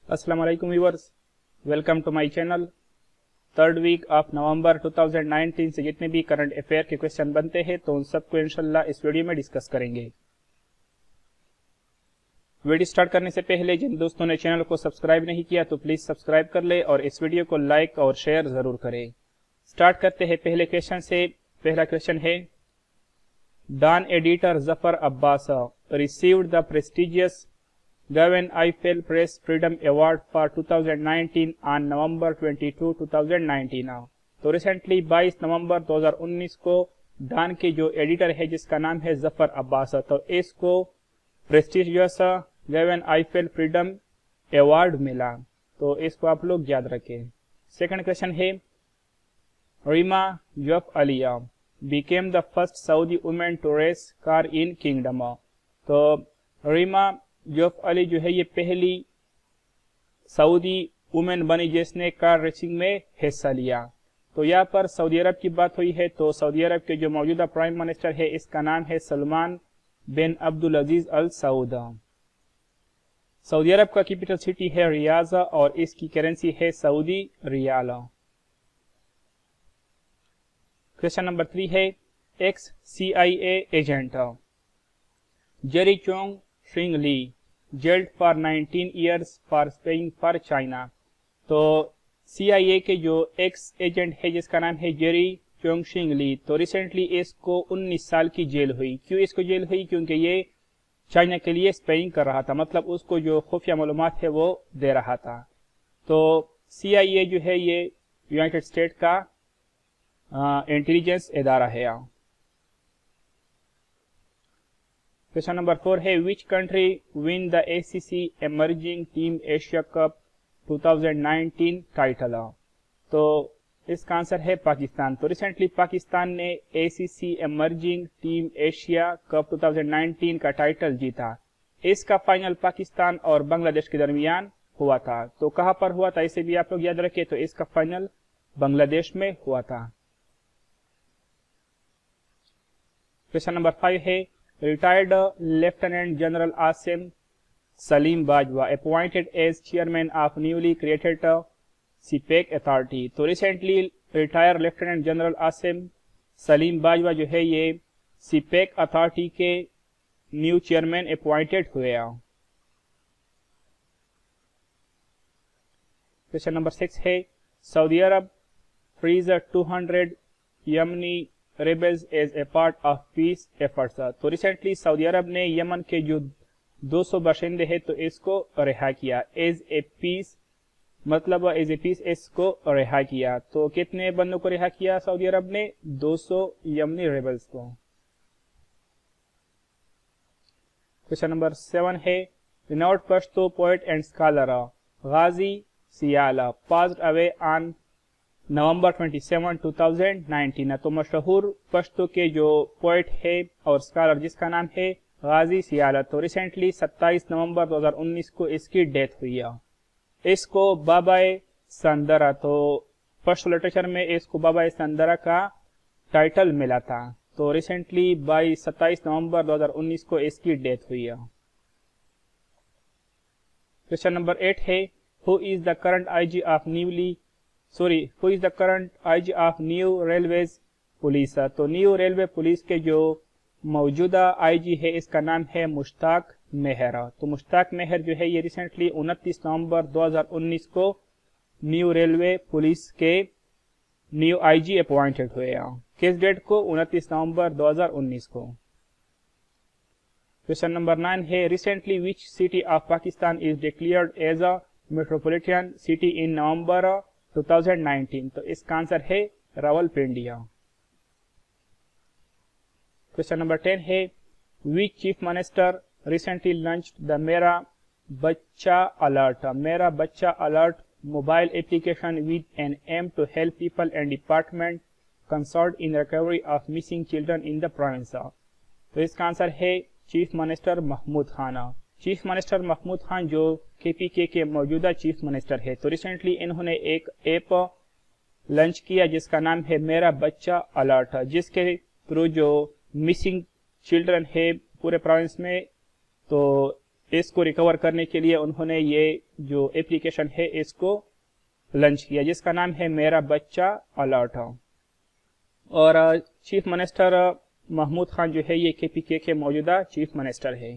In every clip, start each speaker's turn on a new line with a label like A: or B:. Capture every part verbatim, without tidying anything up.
A: अस्सलाम वालेकुम viewers, welcome to my channel. Third week of November दो हज़ार उन्नीस से जितने भी करंट अफेयर के क्वेश्चन बनते हैं तो उन सबको इंशाल्लाह इस वीडियो में डिस्कस करेंगे। वीडियो स्टार्ट करने से पहले जिन दोस्तों ने चैनल को सब्सक्राइब नहीं किया तो प्लीज सब्सक्राइब कर ले और इस वीडियो को लाइक और शेयर जरूर करें। स्टार्ट करते हैं पहले क्वेश्चन से। पहला क्वेश्चन है, Dawn editor Zafar Abbas received the prestigious Gavin Eiffel Press Freedom Award for two thousand nineteen on November बाईस, टू थाउज़ेंड नाइनटीन। तो रिसेंटली बाईस नवंबर दो हज़ार उन्नीस को डॉन के जो एडिटर है जिसका नाम है जफर अब्बास, तो इसको prestigious Gavin Eiffel freedom award मिला, तो इसको आप लोग याद रखें। सेकंड क्वेश्चन है, रीमा जफ अलिया became the first Saudi woman to race car in kingdom। तो रीमा जफ अली जो है ये पहली सऊदी वुमेन बनी जिसने कार रेसिंग में हिस्सा लिया। तो यहाँ पर सऊदी अरब की बात हुई है, तो सऊदी अरब के जो मौजूदा प्राइम मिनिस्टर है इसका नाम है Salman bin Abdul Aziz Al Saud. Saudi Arab का कैपिटल सिटी है रियाज और इसकी करेंसी है Saudi riyal. Question number three है, ex C I A agent Jerry Chong Shing Lee jailed for nineteen years for spying for China. तो C I A के जो एक्स एजेंट है जिसका नाम है जेरी चोंग शिंग ली, तो रिसेंटली इसको उन्नीस साल की जेल हुई। क्यों इसको जेल हुई? क्योंकि ये चाइना के लिए स्पेइंग कर रहा था, मतलब उसको जो खुफिया मालूमात है वो दे रहा था। तो सी आई ए जो है ये यूनाइटेड स्टेट का इंटेलिजेंस इदारा है। क्वेश्चन नंबर फोर है, which country win the A C C emerging team Asia cup two thousand nineteen title. तो इसका आंसर है पाकिस्तान। तो रिसेंटली पाकिस्तान ने A C C emerging team Asia cup two thousand nineteen का title जीता। इसका final Pakistan और बांग्लादेश के दरमियान हुआ था। तो कहां पर हुआ था इसे भी आप लोग याद रखें, तो इसका फाइनल बांग्लादेश में हुआ था। क्वेश्चन नंबर फाइव है, retired Lieutenant General Asim Salim Bajwa appointed as chairman of newly created C PEC authority। तो recently retire lieutenant general Asim Saleem Bajwa जो है ये सी पेक अथॉरिटी के न्यू चेयरमैन अपॉइंटेड हुए। क्वेश्चन नंबर सिक्स है, Saudi Arab frees two hundred Yemeni rebels as a part of peace efforts. तो recently Saudi Arab ने Yemen के जो दो सौ बाशिंदे हैं तो इसको रिहा किया। एज ए पीस मतलब एज ए पीस इसको रिहा किया। तो कितने बंदों को रिहा किया सऊदी अरब ने? दो सौ यमनी रेबल्स को। क्वेश्चन नंबर सेवन है, renowned Pashto poet and scholar Ghazi Siyala passed away on November सत्ताईस, टू थाउज़ेंड नाइनटीन। तो मशहूर पश्तो के जो पोएट है और स्कॉलर जिसका नाम है गाजी सियाला, तो रिसेंटली सत्ताईस नवंबर दो हज़ार उन्नीस को इसकी डेथ हुई है। इसको बाबाए संदरा, तो पश्तो लिटरेचर में इसको बाबाए संदरा का टाइटल मिला था। तो रिसेंटली बाईस सत्ताईस नवंबर दो हज़ार उन्नीस को इसकी डेथ हुई है। क्वेश्चन नंबर एट है, who is the current IG of newly sorry who is the current IG of new railways police. तो न्यू रेलवे पुलिस के जो मौजूदा आईजी है इसका नाम है मुश्ताक मेहर। तो मुश्ताक मेहर जो है ये रिसेंटली उनतीस नवंबर दो हज़ार उन्नीस को न्यू रेलवे पुलिस के न्यू आईजी अपॉइंटेड हुए। किस डेट को? उनतीस नवंबर दो हज़ार उन्नीस को। क्वेश्चन नंबर नाइन है, recently which city of Pakistan is declared as a metropolitan city in November two thousand nineteen. तो इसका आंसर है रावलपिंडी। क्वेश्चन नंबर टेन है, which chief minister recently launched the मेरा बच्चा अलर्ट। मेरा बच्चा alert mobile application with an aim to help people and department concerned in recovery of missing children in the province. तो इसका आंसर है chief minister Mahmood Khan. Chief minister Mahmood Khan जो K P के के मौजूदा चीफ मिनिस्टर है, तो रिसेंटली इन्होंने एक ऐप लॉन्च किया जिसका नाम है मेरा बच्चा अलर्ट, जिसके थ्रू जो मिसिंग चिल्ड्रन है पूरे प्रोविंस में, तो इसको रिकवर करने के लिए उन्होंने ये जो एप्लीकेशन है इसको लॉन्च किया, जिसका नाम है मेरा बच्चा अलर्ट। और चीफ मिनिस्टर महमूद खान जो है ये केपीके के मौजूदा चीफ मिनिस्टर है।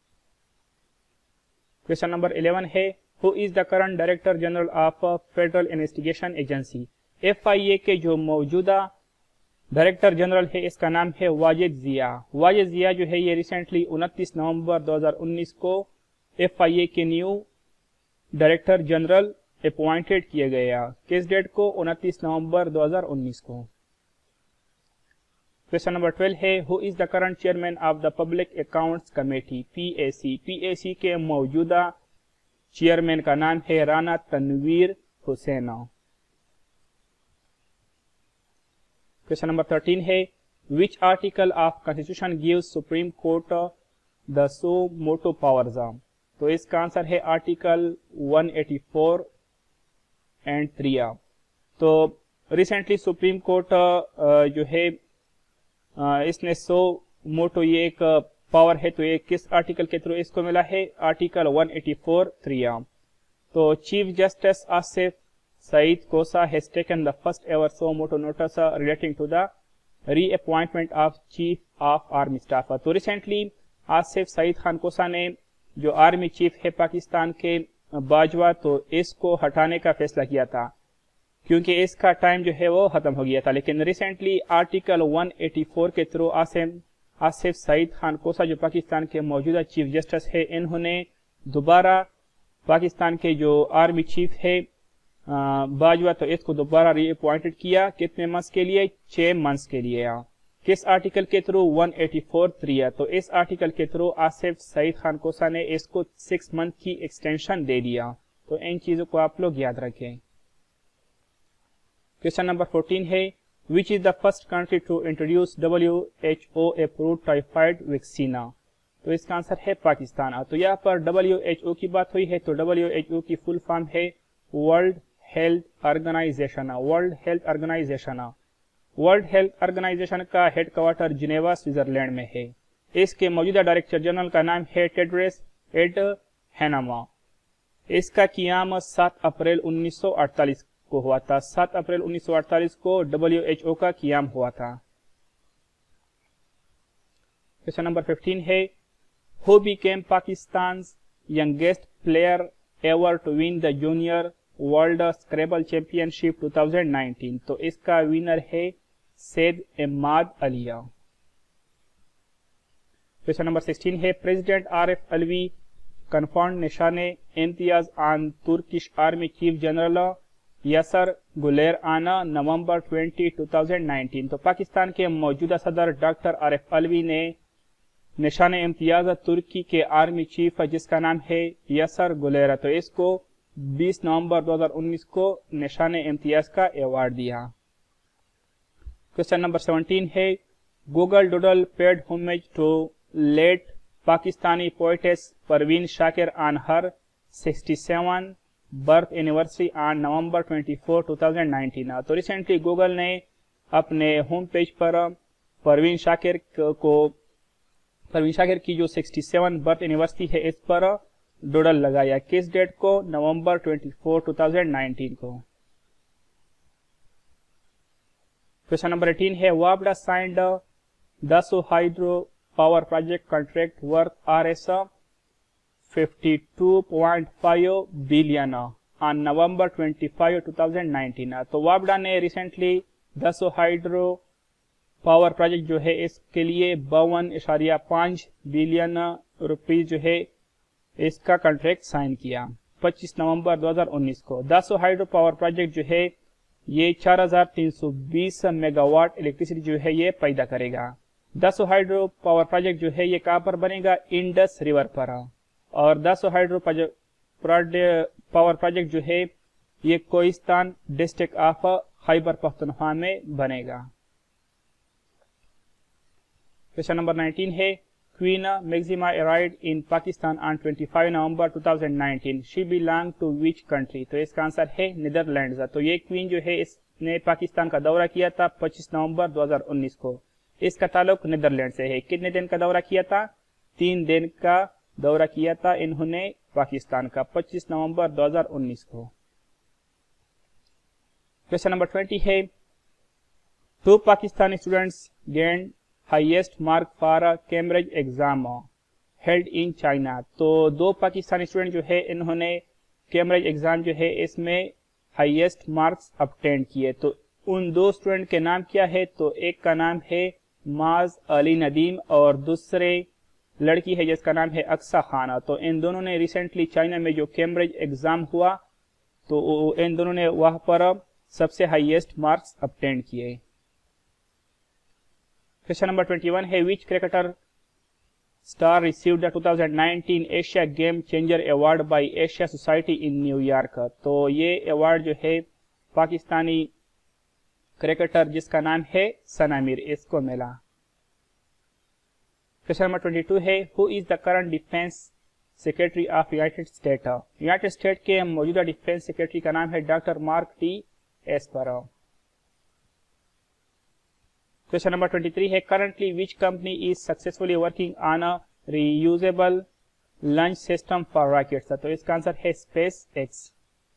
A: क्वेश्चन नंबर इलेवन है, who is the current director general of federal investigation agency. F I A के जो मौजूदा डायरेक्टर जनरल है इसका नाम है वाजिद जिया। वाजिद जिया जो है ये रिसेंटली उनतीस नवंबर दो हज़ार उन्नीस को एफ आई ए के न्यू डायरेक्टर जनरल अपॉइंटेड किए गए। किस डेट को? उनतीस नवंबर दो हज़ार उन्नीस को। क्वेश्चन नंबर ट्वेल्व है, who is the current chairman of the public accounts committee P A C. P A C के मौजूदा चेयरमैन का नाम है Rana Tanveer Hussain. Question number thirteen है, which article of constitution gives supreme court the suo motu powers. तो इसका आंसर है आर्टिकल एक सौ चौरासी एंड थ्री। तो रिसेंटली सुप्रीम कोर्ट जो है इसने सो मोटो ये एक पावर है, तो ये किस आर्टिकल के थ्रू इसको मिला है? आर्टिकल एक सौ चौरासी थ्री। तो chief justice Asif Saeed Kosa has taken the first ever so moto notice uh, relating to the reappointment of Chief of Army Staff। तो रिसेंटली आसिफ सईद खान कोसा ने जो आर्मी चीफ है पाकिस्तान के बाजवा, तो इसको हटाने का फैसला किया था क्योंकि इसका टाइम जो है वो खत्म हो गया था। लेकिन रिसेंटली आर्टिकल एक सौ चौरासी के थ्रू आसिफ आसिफ सईद खान कोसा जो पाकिस्तान के मौजूदा चीफ जस्टिस है, इन्होंने दोबारा पाकिस्तान के जो आर्मी चीफ है बाजवा, तो इसको दोबारा रीअपॉइंटेड किया। कितने मंथ्स के लिए? छह मंथ्स के लिए। किस आर्टिकल के थ्रू? एक सौ चौरासी थ्री। तो इस आर्टिकल के थ्रू आसिफ सईद खान कोसा ने इसको सिक्स मंथ की एक्सटेंशन दे दिया। तो इन चीजों को आप लोग याद रखें। क्वेश्चन नंबर फोर्टीन है, which is the first country to introduce W H O approved typhoid vaccine. तो इसका आंसर है पाकिस्तान। तो यहाँ पर डब्ल्यू एच ओ की बात हुई है, तो डब्ल्यू एच ओ की फुल फॉर्म है world health organisation. World health organisation world health organisation का हेडक्वार्टर जिनेवा स्विट्जरलैंड में है। इसके मौजूदा डायरेक्टर जनरल का नाम है टेड्रोस एडहैनम। इसका क़याम सात अप्रैल उन्नीस सौ अड़तालीस को हुआ था। सात अप्रैल उन्नीस सौ अड़तालीस को डब्ल्यू एच ओ का क़याम हुआ था। क्वेश्चन नंबर फिफ्टीन है, who became Pakistan youngest player ever to win the junior world scrabble championship दो हज़ार उन्नीस। तो इसका विनर है Syed Imad Alia. Question number sixteen है, president Arif Alvi confirmed Nishan-e Imtiaz on Turkish army chief general Yasar Guler on November बीस दो हज़ार उन्नीस। तो पाकिस्तान के मौजूदा सदर डॉक्टर आरिफ अलवी ने निशाने इम्तियाज तुर्की के आर्मी चीफ जिसका नाम है यासर गुलेर, तो इसको बीस नवंबर दो हज़ार उन्नीस को निशाने इम्तियाज का अवार्ड दिया। क्वेश्चन नंबर सेवनटीन है, Google doodle paid homage to late Pakistani poetess Parveen Shakir on her sixty seven birth anniversary on November चौबीस दो हज़ार उन्नीस। तो रिसेंटली गूगल ने अपने होम पेज पर परवीन शाकिर को परवीन शाकिर की जो सड़सठ बर्थ एनिवर्सरी है इस पर डोडल लगाया। किस डेट को? नवंबर चौबीस दो हज़ार उन्नीस को। क्वेश्चन नंबर अठारह है, वापडा signed Dasu hydro power project contract worth R S fifty two point five billion on November twenty five two thousand nineteen. तो वापडा ने रिसेंटली दसो हाइड्रो पावर प्रोजेक्ट जो है इसके लिए बावन इशारिया पांच बिलियन रुपीज जो है इसका कॉन्ट्रैक्ट साइन किया पच्चीस नवंबर दो हज़ार उन्नीस को। दसो हाइड्रो पावर प्रोजेक्ट जो है ये चार हज़ार तीन सौ बीस मेगावाट इलेक्ट्रिसिटी जो है ये पैदा करेगा। दसो हाइड्रो पावर प्रोजेक्ट जो है ये कहां पर बनेगा? इंडस रिवर पर। और दसो हाइड्रो पावर प्रोजेक्ट जो है ये कोहिस्तान डिस्ट्रिक्ट ऑफ खैबर पख्तूनख्वा में बनेगा। क्वेश्चन नंबर नाइनटीन है, queen Maxima arrived in Pakistan on पच्चीस नवंबर दो हज़ार उन्नीस। She belong to which country? तो इसका आंसर है नीदरलैंड्स। तो ये क्वीन जो है इसने पाकिस्तान का दौरा किया था पच्चीस नवंबर दो हज़ार उन्नीस को। इसका ताल्लुक नीदरलैंड से है। कितने दिन का दौरा किया था? तीन दिन का दौरा किया था इन्होंने पाकिस्तान का पच्चीस नवंबर दो हज़ार उन्नीस को। क्वेश्चन नंबर ट्वेंटी है two Pakistani students gained highest mark for Cambridge exam held in China. तो दो पाकिस्तानी स्टूडेंट जो है इन्होंने कैम्ब्रिज एग्जाम जो है इसमें हाईएस्ट मार्क्स ऑब्टेन किए। तो उन दो स्टूडेंट के नाम क्या है? तो एक का नाम है माज अली नदीम और दूसरे लड़की है जिसका नाम है अक्सा खाना। तो इन दोनों ने रिसेंटली चाइना में जो कैम्ब्रिज एग्जाम हुआ तो इन दोनों ने वहां पर सबसे हाईएस्ट मार्क्स ऑब्टेन किए। क्वेश्चन नंबर ट्वेंटी वन है which cricketer star received the two thousand nineteen Asia game changer award by Asia Society in New York. तो ये अवार्ड जो है पाकिस्तानी क्रिकेटर जिसका नाम है सनामिर इसको मिला। क्वेश्चन नंबर ट्वेंटी टू है who is the current defence secretary of United State. United State के मौजूदा डिफेंस सेक्रेटरी का नाम है doctor Mark T Esper. Question number twenty three है currently which company is successfully working on a reusable launch system for rockets. तो इसका answer है SpaceX.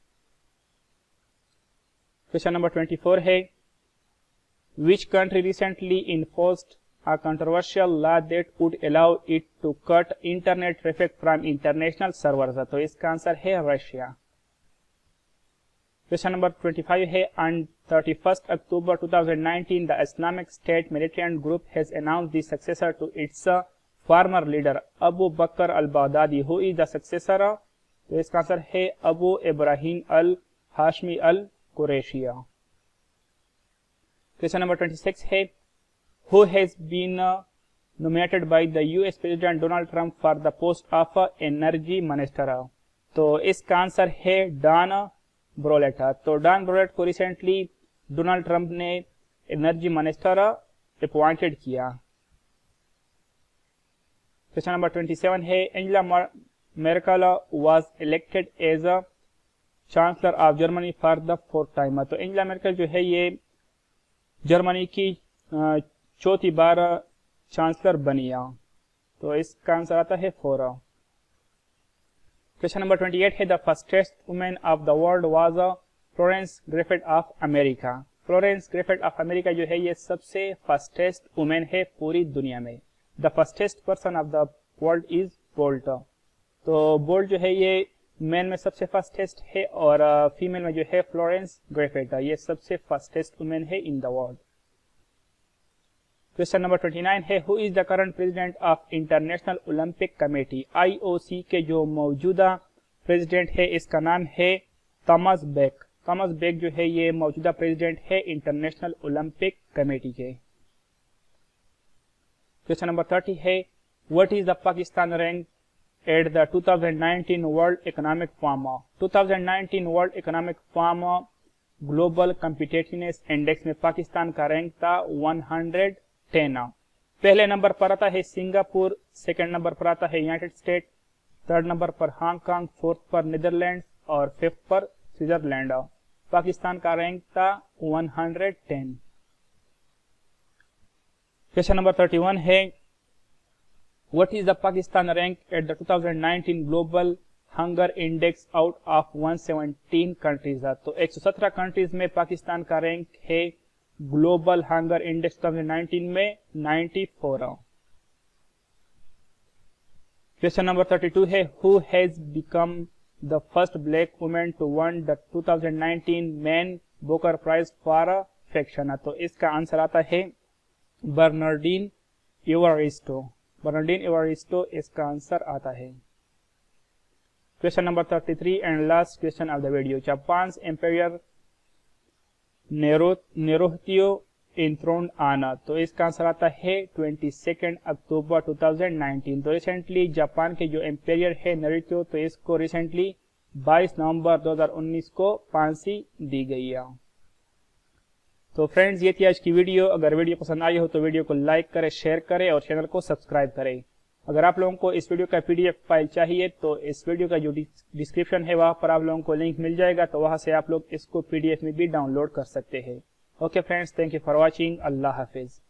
A: Question number twenty four है which country recently enforced a controversial law that would allow it to cut internet traffic from international servers। तो इसका answer है Russia. Question number twenty five है on thirty-first October two thousand nineteen the Islamic State militant group has announced the successor to its former leader Abu Bakr al-Baghdadi। who is the successor? तो इसका answer है Abu Ibrahim al Hashimi al Qurayshi. Question number twenty six है who has been nominated by the U S President Donald Trump for the post of energy minister। तो इसका answer है don ब्रोलेट। तो Dan Brouillette को recently Donald Trump ने energy minister appointed किया। Question number twenty seven है Angela Merkel was elected as a chancellor of Germany for the fourth time. तो Angela Merkel जो है ये जर्मनी की चौथी बार चांसलर बनी। तो इसका आंसर आता है four. Question number twenty eight है the fastest women of the world was Florence Griffith of America. Florence Griffith of America जो है ये सबसे फर्स्टेस्ट वुमेन है पूरी दुनिया में। The fastest person of the world is Bolt. तो बोल्ट जो है ये मेन में सबसे फर्स्टेस्ट है और फीमेल में जो है फ्लोरेंस ग्रिफिथ ये सबसे फर्स्टेस्ट वुमेन है in the world. Question number twenty nine है who is the current president of International Olympic Committee. IOC के जो मौजूदा प्रेसिडेंट है इसका नाम है थॉमस बेक। थॉमस बेक जो है ये मौजूदा प्रेसिडेंट है इंटरनेशनल ओलंपिक कमेटी के। क्वेश्चन नंबर थर्टी है what is the Pakistan rank at the two thousand nineteen World Economic Forum। twenty nineteen World Economic Forum global competitiveness index में पाकिस्तान का rank था one hundred ten। पहले number पर आता है Singapore, second number पर आता है यूनाइटेड स्टेट, थर्ड नंबर पर हांगकांग, फोर्थ पर नीदरलैंड और फिफ्थ पर स्विट्जरलैंड। पाकिस्तान का रैंक था one hundred ten। Question number thirty one है What is the Pakistan rank at the twenty nineteen Global Hunger Index out of one hundred seventeen countries। तो one hundred seventeen countries में पाकिस्तान का rank है global hunger index twenty nineteen में ninety-four। Question number thirty two है Who has become the first black woman to win the twenty nineteen Man Booker Prize for Fiction। तो इसका answer आता है बर्नार्डीन एवरिस्टो। बर्नार्डीन एवरिस्टो इसका आंसर आता है। Question number thirty three and last question of the video Japan empire Naruhito enthroned आना। तो इसका आंसर आता है बाईस अक्टूबर टू थाउजेंड नाइनटीन। तो रिसेंटली जापान के जो एम्पायर है नेरोहितो तो इसको रिसेंटली बाईस नवंबर दो हज़ार उन्नीस को फांसी दी गई है। तो फ्रेंड्स ये थी आज की वीडियो। अगर वीडियो पसंद आई हो तो वीडियो को लाइक करें, शेयर करें और चैनल को सब्सक्राइब करें। अगर आप लोगों को इस वीडियो का पीडीएफ फाइल चाहिए तो इस वीडियो का जो डिस्क्रिप्शन है वहां पर आप लोगों को लिंक मिल जाएगा, तो वहां से आप लोग इसको पीडीएफ में भी डाउनलोड कर सकते हैं। Okay friends, thank you for watching. अल्लाह हाफिज।